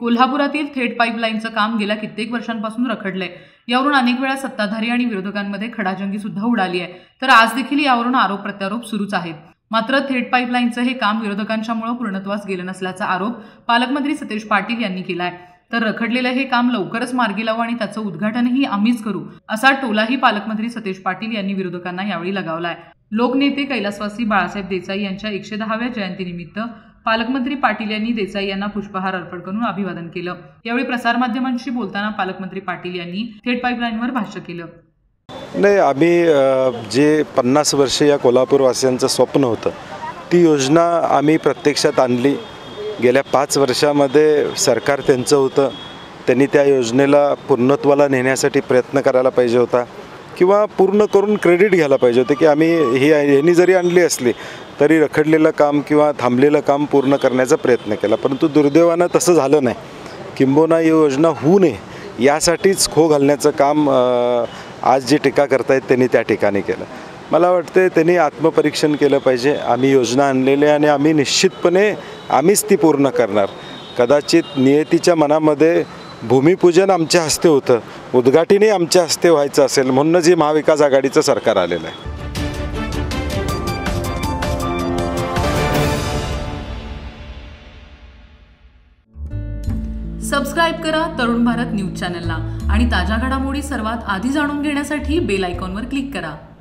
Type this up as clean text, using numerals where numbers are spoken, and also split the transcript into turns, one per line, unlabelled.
कोल्हापुरातील थेट पाईपलाईनचं काम गेल्या कित्येक वर्षांपासून रखडलंय। यावरून अनेक वेळा सत्ताधारी आणि विरोधकांमध्ये खडाजंगी सुद्धा उडाली आहे। तर आज देखील यावरून आरोप प्रत्यारोप सुरूच आहेत। मात्र थेट पाईपलाईनचं हे काम विरोधकांच्यामुळे पूर्णत्वास गेलं नसल्याचा आरोप पालकमंत्री सतेज पाटील यांनी केलाय। तर रखडलेलं हे काम लवकरच मार्गी लावू आणि त्याचं उद्घाटनही आम्हीच करू, असा टोलाही पालकमंत्री सतेज पाटील यांनी विरोधकांना यावेळी लगावलाय। लोकनेते कैलासवासी बाळासाहेब देसाई यांच्या 110व्या जयंतीनिमित्त पालकमंत्री पाटील यांनी देसाई यांना पुष्पहार अर्पण करून अभिवादन केलं। यावेळी प्रसारमाध्यमांशी बोलताना पालकमंत्री पाटील यांनी थेट पाईपलाईनवर भाष्य केलं।
नाही, आम्ही जे 50 वर्ष या कोल्हापूरवासियांचं स्वप्न होतं ती योजना आम्ही प्रत्यक्षात आणली। गेल्या 5 वर्षामध्ये सरकार त्यांचं होतं, त्यांनी त्या योजनेला पूर्णत्वाला नेण्यासाठी प्रयत्न करायला पाहिजे होता किंवा पूर्ण करून क्रेडिट घ्यायला पाहिजे होते की आम्ही ह्यांनी जरी आणली असली तरी रखडलेलं काम किंवा थांबलेलं काम पूर्ण करण्याचा प्रयत्न केला। परंतु दुर्दैवानं तसं झालं नाही। किंबहुना ही योजना होऊ नये यासाठीच खो घालण्याचं काम आज जी टीका करतायत त्यांनी त्या ठिकाणी केलं। मला वाटते त्यांनी आत्मपरीक्षण केलं पाहिजे। आम्ही योजना आणलेली आणि आम्ही निश्चितपणे आम्हीच ती पूर्ण करणार। कदाचित नियतीच्या मनामध्ये भूमिपूजन आमच्या हस्ते होतं, उद्घाटनही आमच्या हस्ते व्हायचं असेल म्हणूनच हे महाविकास आघाडीचं सरकार आलेलं आहे।
सबस्क्राइब करा तरुण भारत न्यूज चॅनलला आणि ताज्या घडामोडी सर्वात आधी जाणून घेण्यासाठी बेल आयकॉनवर क्लिक करा।